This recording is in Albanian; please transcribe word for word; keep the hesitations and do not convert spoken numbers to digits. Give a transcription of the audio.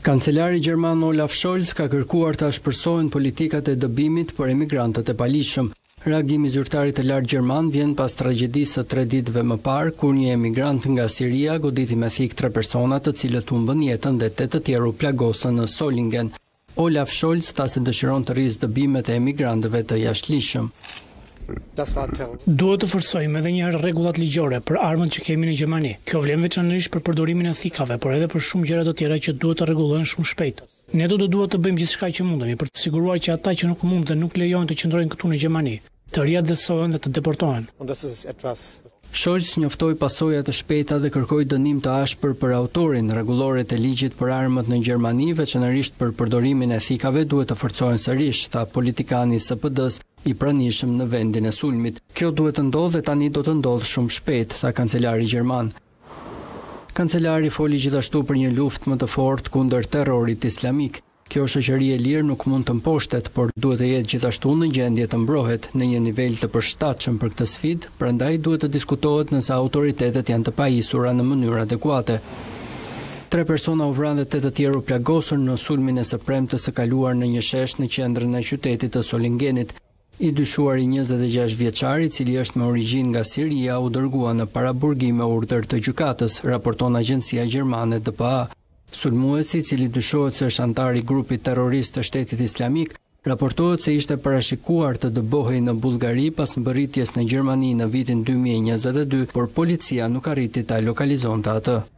Kancelari gjerman Olaf Scholz ka kërkuar të ashpërsohen politikat e dëbimit për emigrantët e palishëm. Reagimi i zyrtarit të lartë gjerman vjen pas tragjedisë së tre ditëve më parë, kur një emigrant nga Siria goditi me thik tre persona, të cilët humbën jetën dhe tetë të tjerë u plagosën në Solingen. Olaf Scholz tha se dëshiron të rrisë dëbimet e emigrantëve të jashtëligjshëm. Duhet të forcojmë edhe një herë rregullat ligjore për armët që kemi në Gjermani. Kjo vlen veçanërisht për përdorimin e thikave, por edhe për shumë gjëra të tjera që duhet të rregullohen shumë shpejt. Ne do të duhet të bëjmë gjithçka që mundemi për të siguruar që ata që nuk mund dhe nuk lejojnë të qëndrojnë këtu në Gjermani, të riadhesohen dhe të deportohen. Scholz njoftoi pasojat të shpejta dhe kërkoi dënim të ashpër për autorin. Rregulloret e ligjit për armët në Gjermani, veçanërisht për përdorimin e thikave, duhet të forcohen sërish, tha politikani i S P D-s i pranishëm në vendin e sulmit. Kjo duhet të ndodhë dhe tani do të ndodhë shumë shpejt, tha kancelari gjerman. Kancelari foli gjithashtu për një luftë më të fortë kundër terrorit islamik. Kjo shoqëri e lirë nuk mund të mposhtet, por duhet të jetë gjithashtu në gjendje të mbrohet në një nivel të përshtatshëm për këtë sfidë, prandaj duhet të diskutohet nëse autoritetet janë të pajisura në mënyrë adekuate. Tre persona u vranë dhe tetë të tjerë u plagosur në sulmin e së premtes së kaluar në një shesh në qendrën e qytetit të Solingenit. I dyshuari njëzet e gjashtë vjeçar, i cili është me origjinë nga Siria, u dërgua në paraburgim me urdhër të gjykatës, raporton agjencia gjermane D P A. Sulmuesi, i cili dyshohet se është antar i grupit terrorist të Shtetit Islamik, raportohet se ishte parashikuar të dëbohej në Bullgari pas mbërritjes në Gjermani në vitin dy mijë e njëzet e dy, por policia nuk arriti ta lokalizonte atë.